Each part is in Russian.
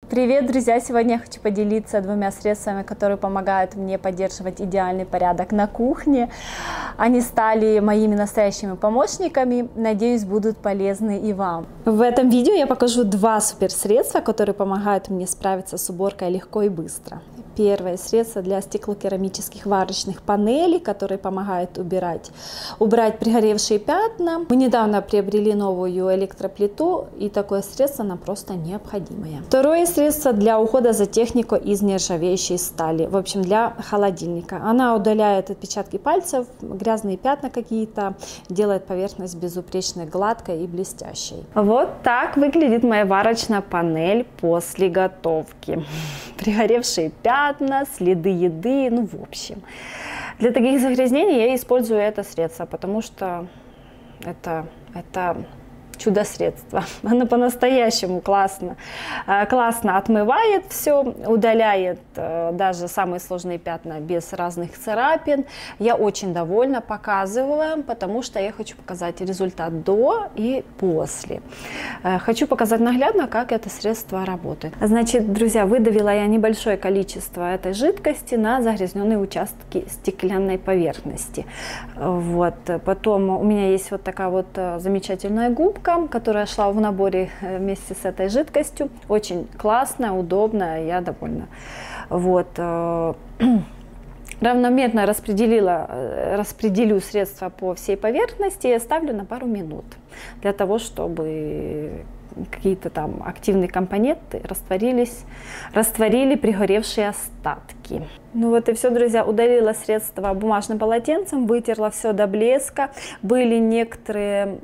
Привет, друзья! Сегодня я хочу поделиться двумя средствами, которые помогают мне поддерживать идеальный порядок на кухне. Они стали моими настоящими помощниками. Надеюсь, будут полезны и вам. В этом видео я покажу два суперсредства, которые помогают мне справиться с уборкой легко и быстро. Первое средство для стеклокерамических варочных панелей, которые помогают убирать пригоревшие пятна. Мы недавно приобрели новую электроплиту, и такое средство нам просто необходимое. Второе средство для ухода за технику из нержавеющей стали, в общем, для холодильника. Она удаляет отпечатки пальцев, грязные пятна какие-то, делает поверхность безупречно гладкой и блестящей. Вот так выглядит моя варочная панель после готовки. Пригоревшие пятна, следы еды, ну в общем. Для таких загрязнений я использую это средство, потому что это чудо-средство. Оно по-настоящему классно отмывает все, удаляет даже самые сложные пятна без разных царапин. Я очень довольна, показываю, потому что я хочу показать результат до и после. Хочу показать наглядно, как это средство работает. Значит, друзья, выдавила я небольшое количество этой жидкости на загрязненные участки стеклянной поверхности. Вот. Потом у меня есть вот такая вот замечательная губка, которая шла в наборе вместе с этой жидкостью. Очень классная, удобная, я довольна. Вот. Равномерно распределю средства по всей поверхности и оставлю на пару минут, для того, чтобы какие-то там активные компоненты растворили пригоревшие остатки. Ну вот и все, друзья. Удалила средство бумажным полотенцем, вытерла все до блеска. Были некоторые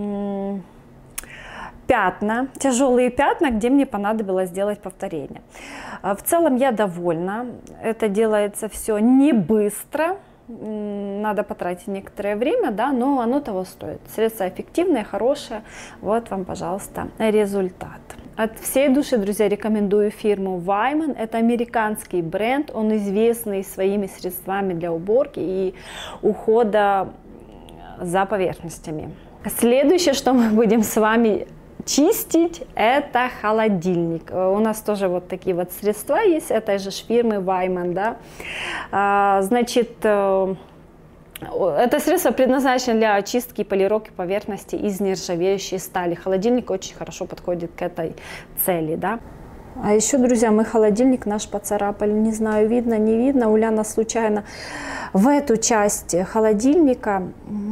пятна, тяжелые пятна, где мне понадобилось сделать повторение. В целом я довольна. Это делается все не быстро. Надо потратить некоторое время, да, но оно того стоит. Средство эффективное, хорошее. Вот вам, пожалуйста, результат. От всей души, друзья, рекомендую фирму Weiman. Это американский бренд. Он известный своими средствами для уборки и ухода за поверхностями. Следующее, что мы будем с вами чистить, это холодильник. У нас тоже вот такие вот средства есть, этой же фирмы Weiman, да. Значит, это средство предназначено для очистки и полировки поверхности из нержавеющей стали. Холодильник очень хорошо подходит к этой цели, да. А еще, друзья, мы холодильник наш поцарапали, не знаю, видно, не видно. Уляна случайно в эту часть холодильника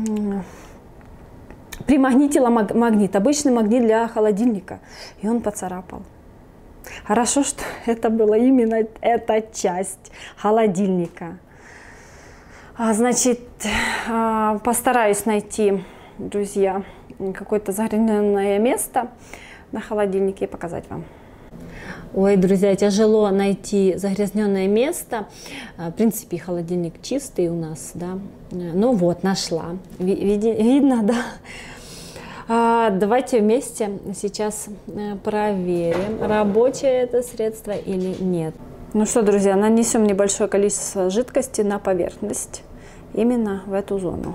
примагнитила магнит, обычный магнит для холодильника, и он поцарапал. Хорошо, что это была именно эта часть холодильника. Значит, постараюсь найти, друзья, какое-то загрязненное место на холодильнике и показать вам. Ой, друзья, тяжело найти загрязненное место. В принципе, холодильник чистый у нас, да. Ну вот, нашла. Видно, да? Давайте вместе сейчас проверим, рабочее это средство или нет. Ну что, друзья, нанесем небольшое количество жидкости на поверхность, именно в эту зону.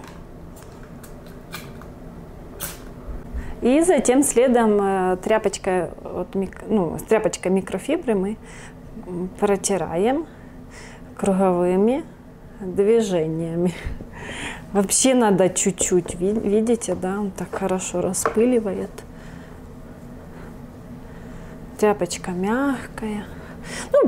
И затем следом тряпочкой микрофибры мы протираем круговыми движениями. Вообще надо чуть-чуть, видите, да, он так хорошо распыливает. Тряпочка мягкая. Ну,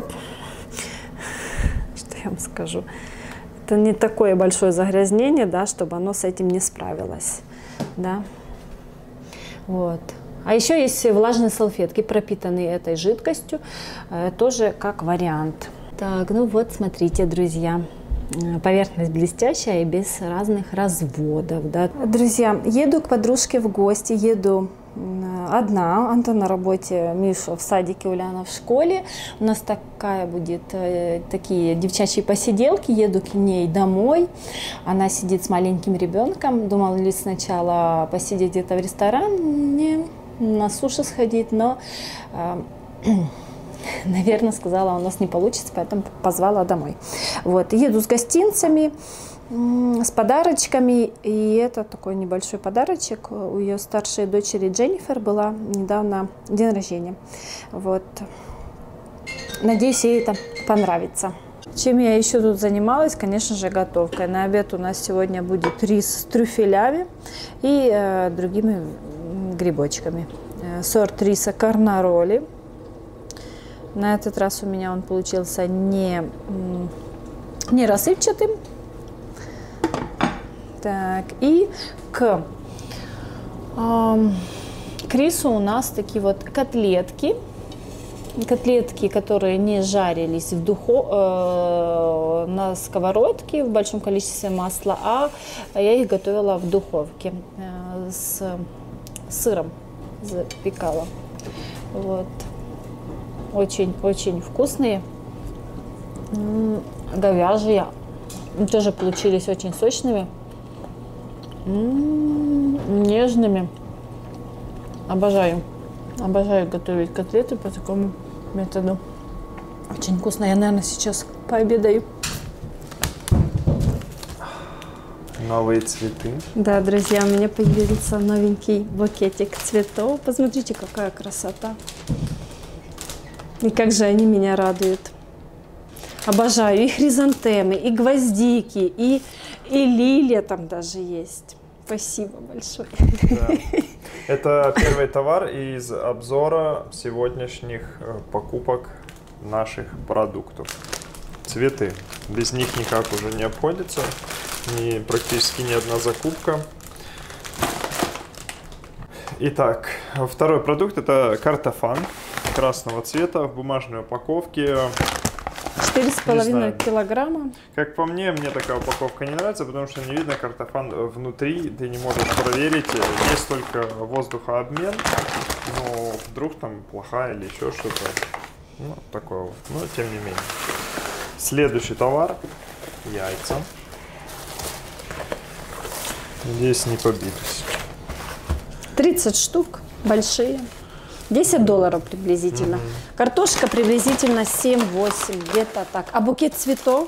что я вам скажу, это не такое большое загрязнение, да, чтобы оно с этим не справилось, да. Вот. А еще есть влажные салфетки, пропитанные этой жидкостью, тоже как вариант. Так, ну вот, смотрите, друзья. Поверхность блестящая и без разных разводов, да. Друзья, еду к подружке в гости, еду одна, Антон на работе, Миша в садике, Уляна в школе. У нас такие девчачьи посиделки, еду к ней домой. Она сидит с маленьким ребенком. Думала ли сначала посидеть где-то в ресторане, на суши сходить, но наверное, сказала, у нас не получится, поэтому позвала домой. Вот, еду с гостинцами, с подарочками, и это такой небольшой подарочек. У ее старшей дочери Дженнифер была недавно день рождения. Вот, Надеюсь, ей это понравится. Чем я еще тут занималась? Конечно же, готовкой. На обед у нас сегодня будет рис с трюфелями и другими грибочками. Сорт риса карнароли. На этот раз у меня он получился не рассыпчатым. Так, и к рису у нас такие вот котлетки. Котлетки, которые не жарились на сковородке в большом количестве масла, а я их готовила в духовке с сыром, запекала. Вот. Очень-очень вкусные, говяжьи, тоже получились очень сочными, нежными. Обожаю готовить котлеты по такому методу. Очень вкусно. Я, наверное, сейчас пообедаю. Новые цветы. Да, друзья, у меня появился новенький букетик цветов. Посмотрите, какая красота. И как же они меня радуют. Обожаю и хризантемы, и гвоздики, и лилия там даже есть. Спасибо большое. Да. Это первый товар из обзора сегодняшних покупок наших продуктов. Цветы. Без них никак уже не обходится. Практически ни одна закупка. Итак, второй продукт — это картофан красного цвета в бумажной упаковке. 4,5 килограмма. Как по мне такая упаковка не нравится, потому что не видно картофан внутри, ты не можешь проверить, есть только воздухообмен, но вдруг там плохая или еще что-то, ну, такого, но тем не менее. Следующий товар — яйца. Здесь не побились. 30 штук, большие. $10 приблизительно. Картошка приблизительно 7-8, где-то так. А букет цветов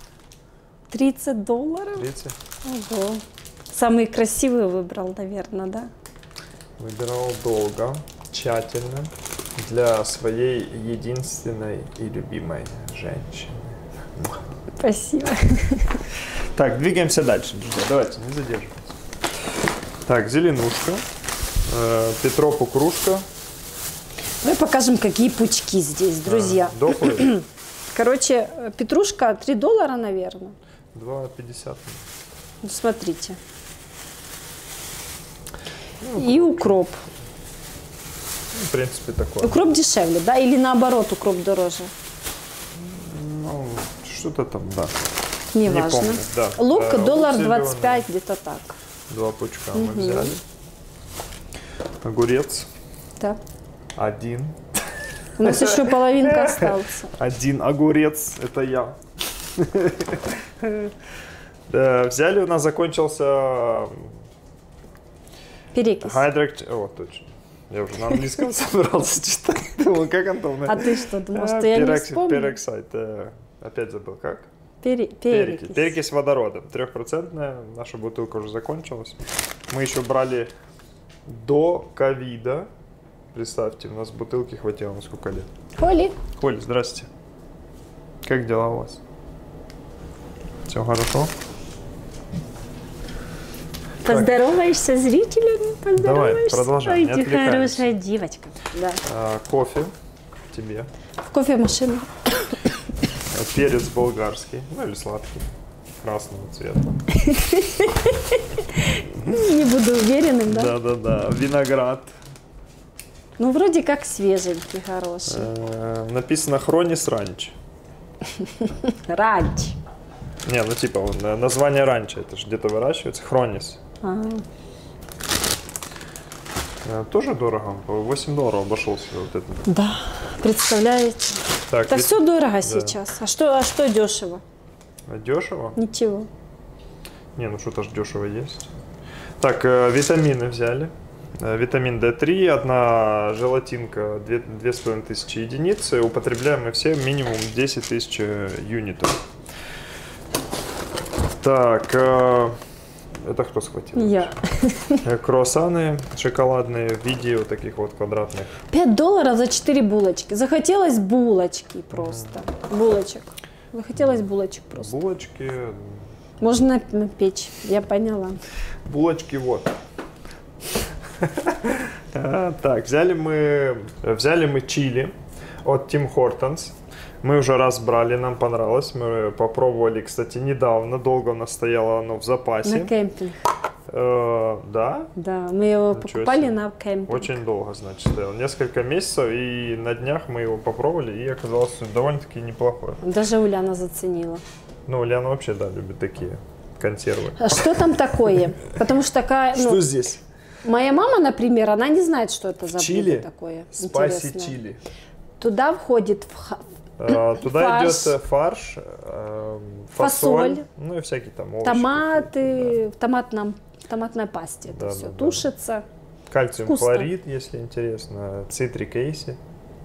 $30. 30. Ого. Самые красивые выбрал, наверное, да? Выбирал долго, тщательно, для своей единственной и любимой женщины. Спасибо. Так, двигаемся дальше, друзья. Давайте, не задерживайтесь. Так, зеленушка, Петропу кружка. Давай покажем, какие пучки здесь, друзья. Дохлые. Короче, петрушка $3, наверное. 2,50. Ну, смотрите. И укроп. В принципе, такое. Укроп дешевле, да? Или наоборот, укроп дороже? Ну, что-то там, да. Не Не важно. помню, да. Лук Лук $1.25, где-то так. 2 пучка мы взяли. Огурец. Да. 1. У нас еще половинка остался. 1 огурец, это я. Взяли, у нас закончился Перекись. О, точно. Я уже на английском собирался читать. Думал, как Антон? А ты что, думал, что я не вспомню? Пероксид. Опять забыл, как? Перекись. Перекись водорода. 3%. Наша бутылка уже закончилась. Мы еще брали до ковида. Представьте, у нас бутылки хватило на сколько лет. Холли. Коль, здрасте. Как дела у вас? Все хорошо? Поздороваешься с зрителями? Давай, продолжай, Ой, не ты отвлекаемся. хорошая девочка. Да. Кофе тебе. В кофемашину. Перец болгарский, ну или сладкий, красного цвета. Не буду уверенным, да? Да. Виноград. Ну, вроде как свеженький, хороший. Написано Хронис Ранч. Ранч. Не, ну типа название ранчо, это же где-то выращивается. Хронис. Тоже дорого, $8 обошелся вот это. Да, представляете? Так, Это все дорого сейчас. А что дешево? Дешево? Ничего. Не, ну что-то ж дешево есть. Так, витамины взяли. Витамин D3, одна желатинка, 2500 единиц. Употребляем мы все минимум 10 000 юнитов. Так, Это кто схватил? Я. Круассаны шоколадные в виде вот таких вот квадратных. $5 за 4 булочки. Захотелось булочки просто. Булочек. Захотелось булочек просто. Булочки. Можно печь, я поняла. Булочки вот. Так, взяли мы чили от Tim Hortons. Мы уже раз брали, нам понравилось. Мы попробовали, кстати, недавно. Долго у нас стояло оно в запасе. На кемпинг. Да? Да, мы его покупали на кемпинг. Очень долго, значит, стоял. Несколько месяцев, и на днях мы его попробовали, и оказалось довольно-таки неплохое. Даже Уляна заценила. Ну, Уляна вообще, да, любит такие консервы. А что там такое? Потому что такая... Что здесь? Моя мама, например, она не знает, что это за чили, блюдо такое. спайси Интересное. чили. Туда входит Туда фарш, идет фарш, фасоль, ну и всякие там овощи. томаты, да. В томатной пасте это Да, все да, да. тушится. Кальциум Вкусно. хлорид, если интересно, цитрик эйси.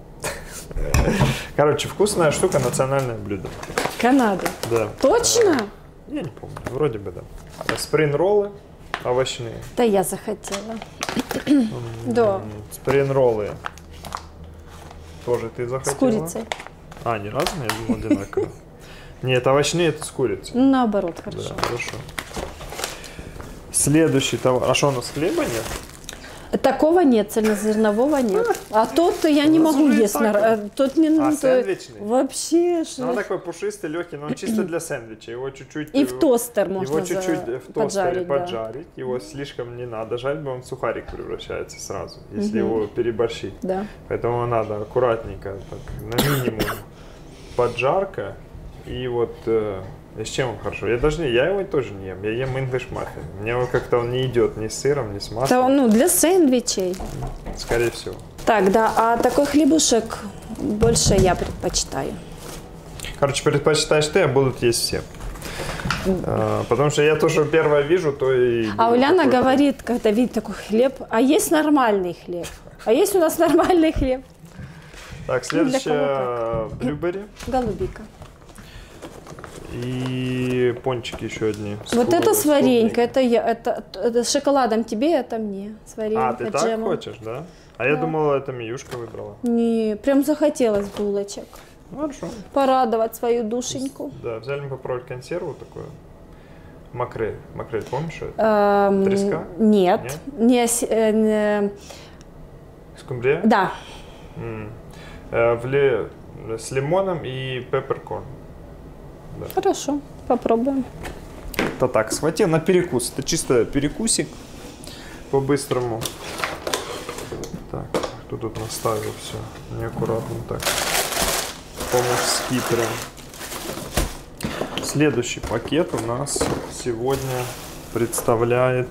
Короче, вкусная штука, национальное блюдо. Канада. Да. Точно? Я не помню, вроде бы да. Спринг-роллы овощные. Да я захотела. Да. Спринг-роллы тоже ты захотела? С курицей. А, не разные? Я думал, одинаково. Нет, овощные это с курицей. Ну, наоборот, хорошо. Да, хорошо. Следующий товар. А что, у нас хлеба нет? Такого нет, цельнозернового нет. А тот я не У нас могу уже и есть. так Тот не А то- сэндвичный? Вообще Ну, он же. такой пушистый, легкий, но он чисто для сэндвича. Его чуть-чуть... И в тостер Его можно чуть-чуть в тостере поджарить. Да. поджарить. Его слишком не надо. Жаль бы он в сухарик превращается сразу, если его переборщить. Да. Поэтому надо аккуратненько, так, на минимум поджарка. И вот и с чем он хорошо? Я его тоже не ем. Я ем English muffin. Мне он как-то он не идет ни с сыром, ни с Это, маслом. ну, для сэндвичей. Скорее всего. Так, да, а такой хлебушек больше я предпочитаю. Короче, предпочитаешь ты, а будут есть все. Потому что я то, что первое вижу, то и... А Уляна такой. говорит, когда видит такой хлеб, а есть нормальный хлеб? А есть у нас нормальный хлеб? Так, Ну, для следующее блюбери. Голубика. И пончики еще одни. Вот это с варенька, клубникой. это с шоколадом тебе, это мне. С варенька, А, ты так джемом. хочешь, да? А я думала, это Миюшка выбрала. Не, прям захотелось булочек. Ну, хорошо. Порадовать свою душеньку. Да, взяли мы попробовать консерву такую. Макрель. Макрель, помнишь что это? Треска? Нет. Скумбрия? Да. С лимоном и пепперкорн. Хорошо, попробуем. Это так, схватил на перекус. Это чисто перекусик по-быстрому. Так, кто тут наставил все? Неаккуратно так. По-мужски прям. Следующий пакет у нас сегодня представляет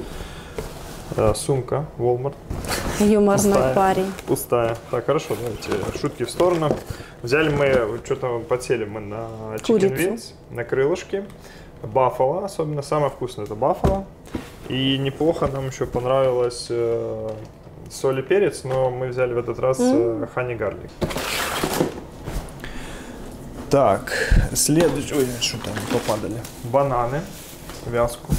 сумка Walmart. Юморный Пустая. парень. Пустая. Так, хорошо, давайте шутки в сторону. Взяли мы, что-то подсели мы на chicken Курицу. wings, на крылышки. Баффало, особенно самое вкусное это баффало. И неплохо нам еще понравилось соль и перец, но мы взяли в этот раз honey garlic. Так, следующий, ой, что там попадали. Бананы, вязку.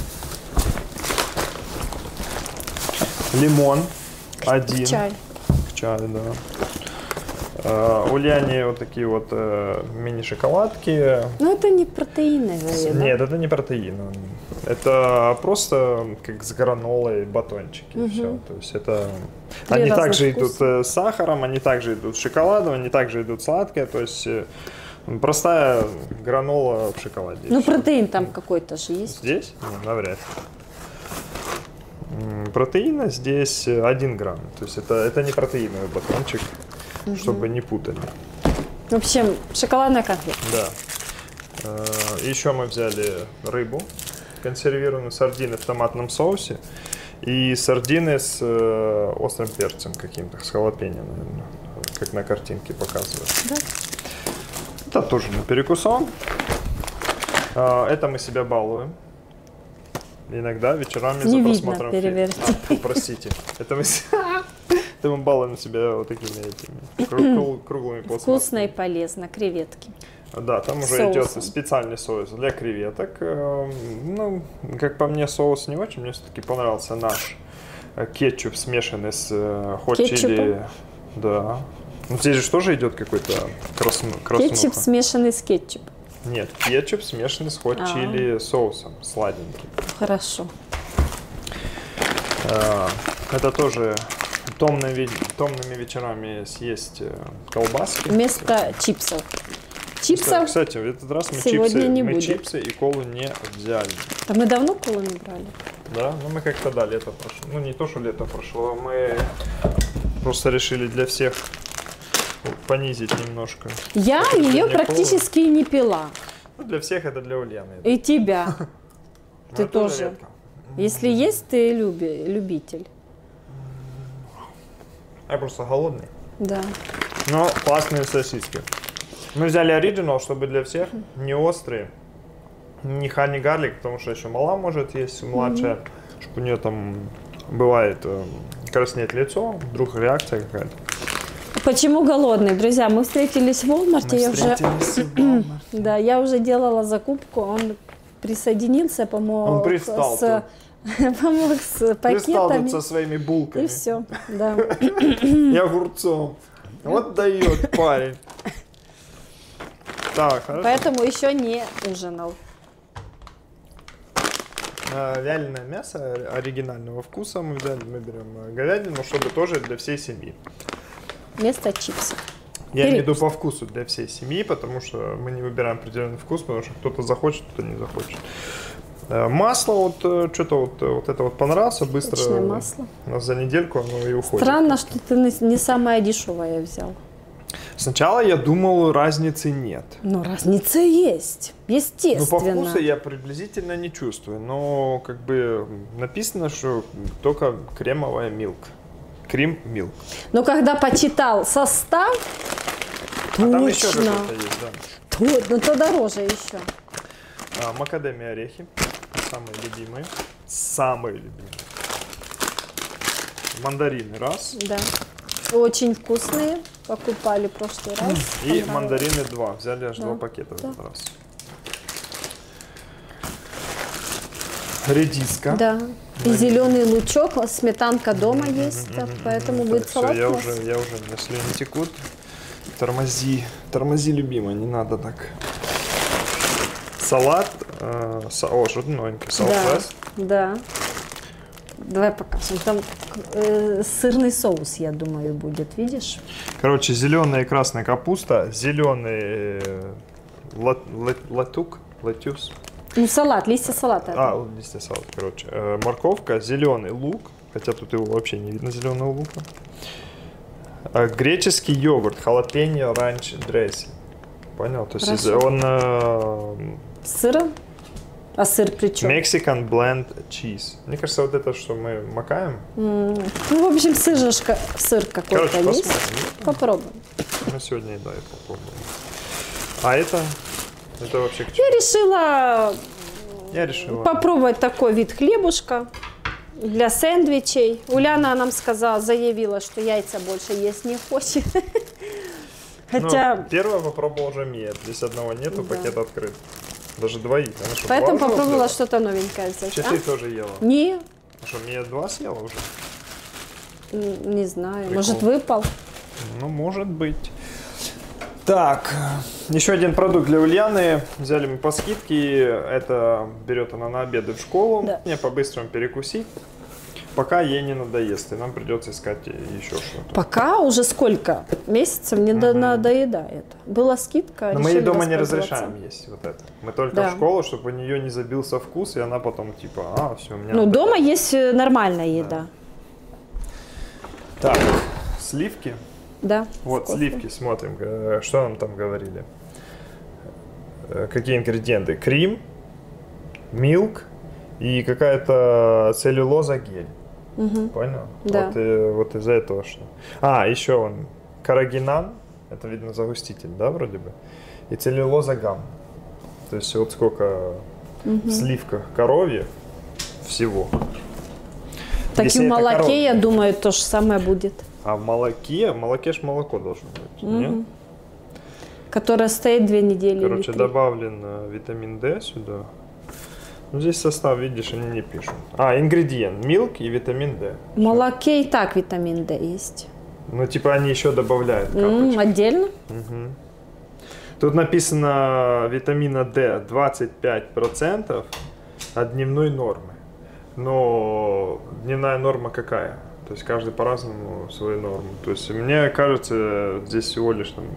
Лимон, один. Чай. К чаю, да. У Ляни вот такие вот мини-шоколадки. Ну это не протеиновые, да? Нет, это не протеин. Это просто как с гранолой батончики. и всё. То есть это... Три Они разных также идут вкуса. с сахаром, они также идут с шоколадом, они также идут сладкие. То есть простая гранола в шоколаде. Ну Всё. протеин там какой-то же есть. Здесь? Ну, навряд ли. Протеина здесь 1 грамм. То есть это не протеиновый батончик, чтобы не путали. В общем, шоколадная конфета. Да. Еще мы взяли рыбу, консервированную, сардины в томатном соусе и сардины с острым перцем каким-то, с халапеньо, наверное, как на картинке показывают. Да. Это тоже на перекусон. Это мы себя балуем. Иногда вечерами Не за видно, просмотром фильма. переверьте. Простите. Это мы балуем себя вот такими этими круглыми пластмассами. Вкусно и полезно. Креветки. Да, там уже соусом. идет специальный соус для креветок. Ну, как по мне, соус не очень. Мне все-таки понравился наш кетчуп, смешанный с хот-чили. Да. Ну, здесь же тоже идет какой-то краснуха. Кетчуп, смешанный с кетчупом. Нет, кетчуп, смешанный с хот-чили соусом, сладенький. Хорошо. Это тоже томными вечерами съесть колбаски. Вместо чипсов. Чипсов Кстати, в этот раз сегодня не будет. чипсы и колу не взяли. А мы давно колу не брали? Да, ну мы как-то, да, лето прошло. Ну не то, что лето прошло, мы просто решили для всех понизить немножко. Я ее практически не пила. Ну, для всех это для Ульяны. И тебя. Ты Ну, тоже. редко. Если есть, ты любитель. Я просто голодный. Да. Но классные сосиски. Мы взяли оригинал, чтобы для всех, не острые, не хани гарлик, потому что еще мала может есть, младшая, чтобы у нее там бывает краснеет лицо, вдруг реакция какая-то. Почему голодный? Друзья, мы встретились в Walmart, Да, я уже делала закупку, он присоединился, помог. Он пристал тут. Помог с Пристал пакетами. тут со своими булками И все, да. и огурцом. Вот дает парень. Так, хорошо. Поэтому еще не ужинал. Вяленое мясо оригинального вкуса мы взяли, мы берем говядину, чтобы тоже для всей семьи. Вместо чипсов. Я имею в виду по вкусу для всей семьи, потому что мы не выбираем определенный вкус, потому что кто-то захочет, кто-то не захочет. Масло, вот что-то вот это вот понравился, быстро. Обычное масло. У нас за недельку оно и уходит. Странно, что ты не самое дешевое взял. Сначала я думал, разницы нет. Но разница есть, естественно. Ну, по вкусу я приблизительно не чувствую, но как бы написано, что только кремовая милк. Крем-милк. Но когда почитал состав, точно. Там еще что-то есть, да. Ну, то дороже еще. Макадамия орехи. Самые любимые. Самые любимые. Мандарины раз. Да. Очень вкусные. Покупали в прошлый раз. И мандарины 2. Взяли аж 2 пакета в Да. этот раз. Редиска. Да. И зеленый лучок, сметанка дома есть, поэтому будет Всё, салат. я уже, у меня слюни текут. Тормози, любимая, не надо так. Салат, что-то новенькое, салфест. Да. Давай покажем. Там сырный соус, я думаю, будет, видишь? Короче, зеленая и красная капуста, зеленый латюс. Ну, салат, листья салата. Листья салата, короче. Морковка, зеленый лук, хотя тут его вообще не видно, зеленого лука. Греческий йогурт, халапеньо ранч дрессинг. Понял? То есть он... С сыром? А сыр при чем? Mexican blend cheese. Мне кажется, вот это, что мы макаем. Ну, в общем, сыр какой-то есть. Попробуем. Мы сегодня, да, это попробуем. А это вообще к чему? Я решила попробовать такой вид хлебушка для сэндвичей. Уляна нам заявила, что яйца больше есть не хочет. Хотя... первое попробовал уже Мия. Здесь одного нету, пакет открыт. Даже двоих. Поэтому попробовала что-то новенькое взять. Ты тоже ела? Не. Что, Мия 2 съела уже? Не знаю. Прикол. Может, выпал? Ну, может быть. Так, еще один продукт для Ульяны. Взяли мы по скидке. Это берет она на обеды в школу. Да. Мне по-быстрому перекусить. Пока ей не надоест, и нам придется искать еще что-то. Пока уже сколько? Месяцев не надоедает. Была скидка. Но мы ей дома не разрешаем есть вот это. Мы только в школу, чтобы у нее не забился вкус, и она потом типа, все, у меня... Ну, дома есть нормальная еда. Так, сливки. Да. Вот сливки, смотрим, что нам там говорили. Какие ингредиенты? Крем, милк и какая-то целлюлоза гель. Понял? Да. Вот из-за этого что. Еще он каррагинан, это видно загуститель, да, вроде бы. И целлюлоза гам. То есть вот сколько в сливках коровьих всего. Так и в молоке, я думаю, то же самое будет. А в молоке ж молоко должно быть, нет? которая стоит 2 недели. Короче, добавлен витамин D сюда. Ну, здесь состав, видишь, они не пишут. Ингредиент. Milk и витамин D. В молоке и так витамин D есть. Ну, типа они еще добавляют капочку. Отдельно? Угу. Тут написано витамина D 25% от дневной нормы. Но дневная норма какая? То есть каждый по-разному свою норму. То есть мне кажется, здесь всего лишь там...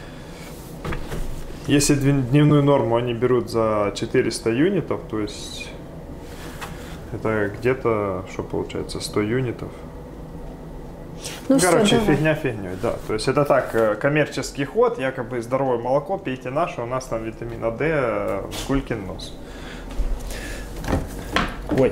Если дневную норму они берут за 400 юнитов, то есть это где-то, что получается, 100 юнитов. Ну, короче, все, фигня фигней, да. То есть это так, коммерческий ход, якобы здоровое молоко, пейте наше, у нас там витамина D, гулькин нос. Ой.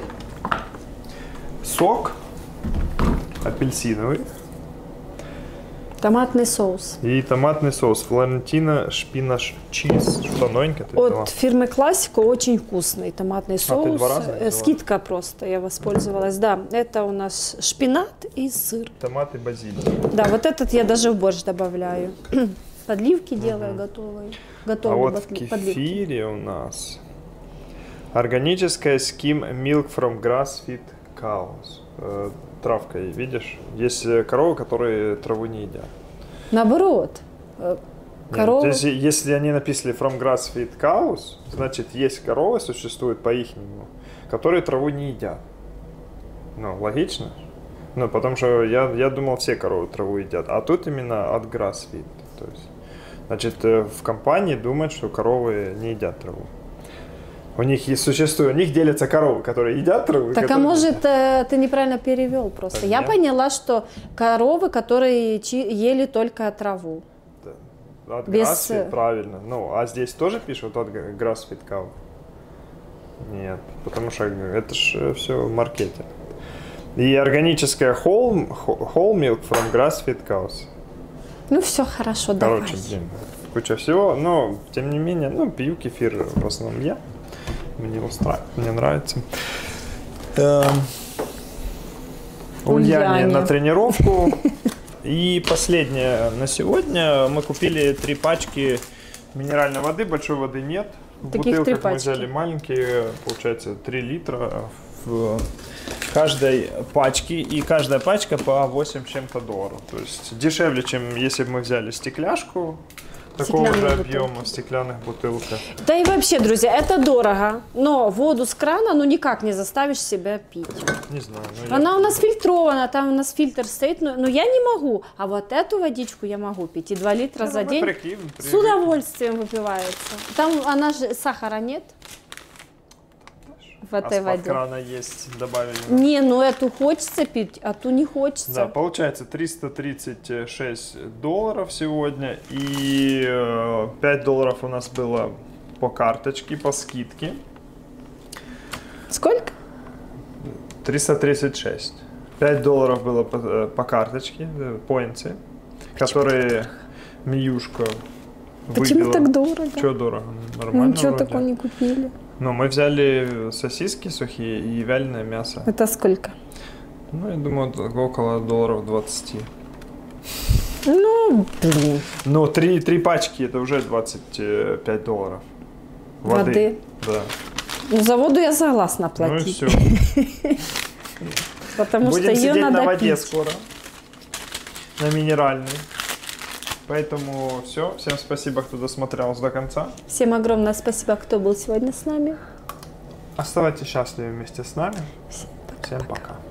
Сок апельсиновый. Томатный соус. И томатный соус. Валентина шпинаш чиз. Что новенькое ты взяла? От фирмы Классико очень вкусный томатный соус. ты 2 раза взяла? Скидка просто, я воспользовалась. Да, это у нас шпинат и сыр. Томат и базилик. Да, вот этот я даже в борщ добавляю. Подливки делаю готовые. А вот в кефире у нас органическая skim milk from grass-fed cows. Травка, видишь? Есть коровы, которые траву не едят. Наоборот. Коровы... Нет, если они написали from grass-fed cows, значит есть коровы, существуют по-ихнему, которые траву не едят. Ну, логично. Ну, потому что я думал, все коровы траву едят. А тут именно от grass-fed. То есть, значит, в компании думают, что коровы не едят траву. У них и существует, у них делятся коровы, которые едят траву. Так, а может, ты неправильно перевел просто. Я поняла, что коровы, которые ели только траву. Да. От grass-fed, правильно. Ну, а здесь тоже пишут от grass-fed cow? Нет, потому что это же все маркетинг. И органическая whole milk from grass-fed cows. Ну, все хорошо, давай. Короче, блин, куча всего, но, тем не менее, ну, пью кефир в основном я. Мне устраивает, мне нравится. Ульяне на тренировку. И последнее на сегодня. Мы купили 3 пачки минеральной воды. Большой воды нет. В бутылках мы взяли маленькие, получается 3 литра в каждой пачке. И каждая пачка по 8 с чем-то долларов. То есть дешевле, чем если бы мы взяли стекляшку. Такого же объема в стеклянных бутылках. Да и вообще, друзья, это дорого. Но воду с крана, ну, никак не заставишь себя пить. Не знаю. Она у нас фильтрована, там у нас фильтр стоит, но я не могу. А вот эту водичку я могу пить. И 2 литра за день с удовольствием выпивается. Там она же, сахара нет в этой воде. Крана есть, добавили. Не, ну эту хочется пить, а ту не хочется. Да, получается $336 сегодня. И $5 у нас было по карточке, по скидке. Сколько? 336. $5 было по карточке, поинты, которые Миюшка выпила. Почему так дорого? Чего дорого? Нормально. Ничего такого не купили. Ну, мы взяли сосиски сухие и вяленое мясо. Это сколько? Ну, я думаю, около $20. Ну, блин. Ну, 3 пачки, это уже $25. Воды? Да. Ну, за воду я согласна платить. Ну и все. Потому Будем что ее сидеть надо на воде пить. скоро. На минеральной. Поэтому все. Всем спасибо, кто досмотрел до конца. Всем огромное спасибо, кто был сегодня с нами. Оставайтесь счастливы вместе с нами. Всем пока.